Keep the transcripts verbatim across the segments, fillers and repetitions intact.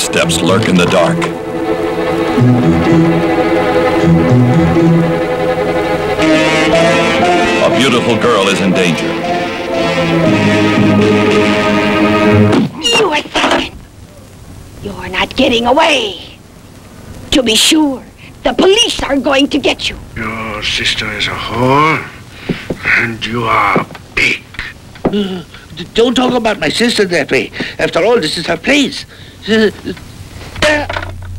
footsteps lurk in the dark. A beautiful girl is in danger. You assassin! You're not getting away. To be sure, the police are going to get you. Your sister is a whore, and you are big. Uh, don't talk about my sister that way. After all, this is her place. Uh, uh,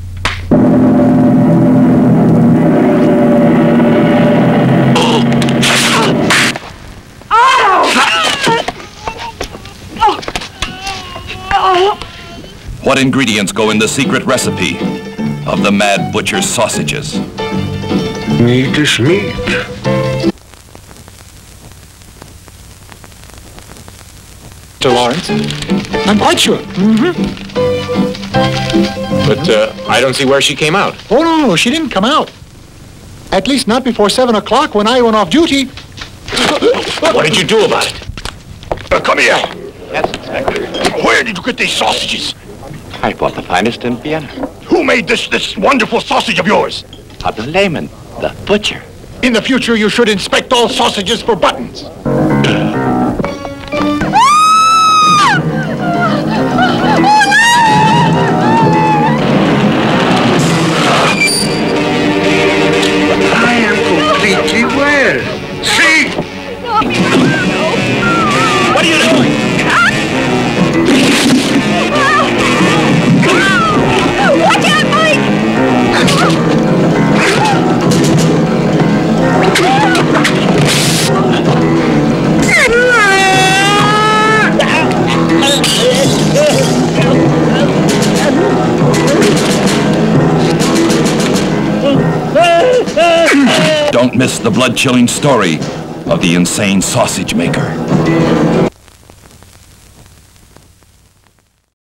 What ingredients go in the secret recipe of the Mad Butcher's sausages? Meat is meat. Mister Lawrence? I'm quite sure. Mm-hmm. But uh, I don't see where she came out. Oh, no, no, she didn't come out. At least not before seven o'clock when I went off duty. What did you do about it? Uh, come here. Yes, Inspector. Where did you get these sausages? I bought the finest in Vienna. Who made this this wonderful sausage of yours? Of the layman, the butcher. In the future, you should inspect all sausages for buttons. I am completely well. See? What are you doing? Watch out, Mike! Don't miss the blood-chilling story of the insane sausage maker.